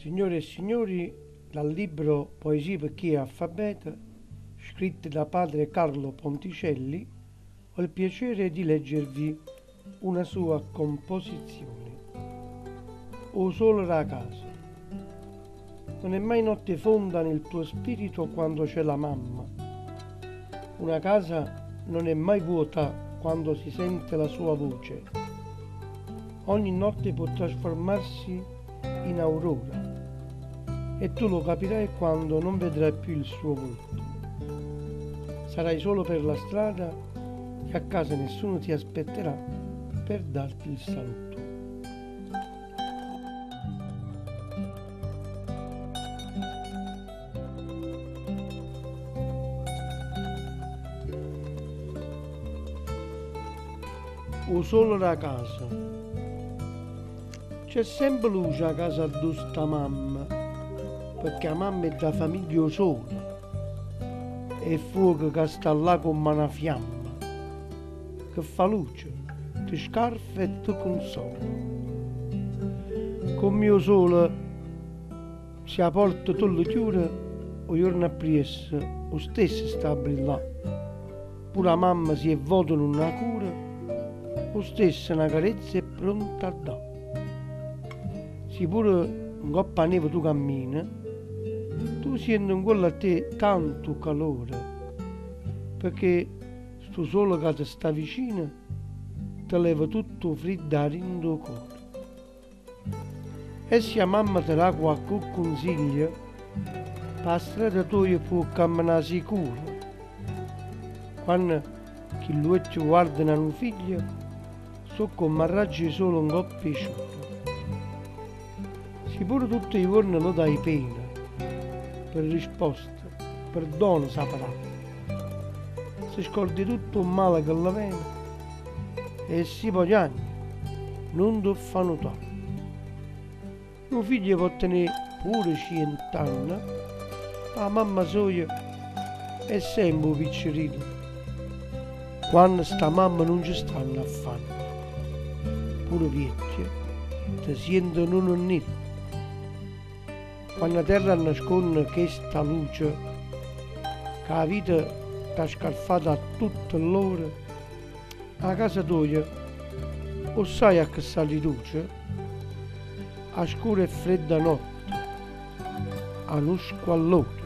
Signore e signori, dal libro Poesie per chi è alfabeta, scritte da padre Carlo Ponticelli, ho il piacere di leggervi una sua composizione. O sole la casa. Non è mai notte fonda nel tuo spirito quando c'è la mamma. Una casa non è mai vuota quando si sente la sua voce. Ogni notte può trasformarsi in aurora e tu lo capirai quando non vedrai più il suo volto. Sarai solo per la strada e a casa nessuno ti aspetterà per darti il saluto. O solo la casa. C'è sempre luce a casa di sta mamma, perché la mamma è da famiglia sola, e il fuoco che sta là come una fiamma, che fa luce, ti scarfa e ti consola. Con mio sole, se la porta tu lo chiudi, o giorno appresso, lo stesso sta a brillare. Pure la mamma si è vuota in una cura, lo stesso una carezza è pronta a dare. Se pure in coppa neve tu cammini, tu senti in quello a te tanto calore, perché sto sole che ti sta vicino ti leva tutto freddo in tuo cuore. E se la mamma ti dà qualche consiglio, per la strada tua può camminare sicuro. Quando chi lui ci guarda un figlio, so come raggi solo un po' piaciuto. Se pure tutti i giorni lo dai pena, per risposta, perdono saprà. Se scordi tutto il male che la viene, e si poi anni non ti fa notare. Un figlio può tenere pure 100 anni, la mamma sua è sempre un piccerino. Quando sta mamma non ci stanno affanno, pure vecchie, ti sentono un nonnetto. Quando la terra nasconde questa luce, che la vita ti ha scalfata a tutte l'ora, a casa tua, o sai a che sali luce, a scura e fredda notte, a uno squallore.